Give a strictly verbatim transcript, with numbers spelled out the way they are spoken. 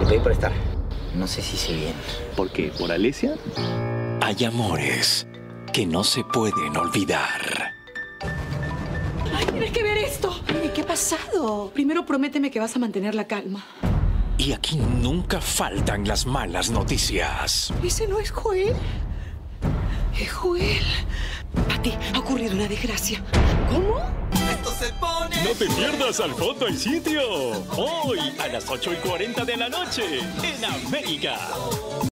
te doy por estar. No sé si sé bien. ¿Por qué? ¿Por Alesia? Hay amores que no se pueden olvidar. ¡Ay, tienes que ver esto! Ay, ¿qué ha pasado? Primero prométeme que vas a mantener la calma. Y aquí nunca faltan las malas noticias. ¿Ese no es Joel? Es Joel. Pati, ha ocurrido una desgracia. ¿Cómo? Esto se pone... No te pierdas Al Fondo y Sitio. Hoy a las ocho y cuarenta de la noche en América.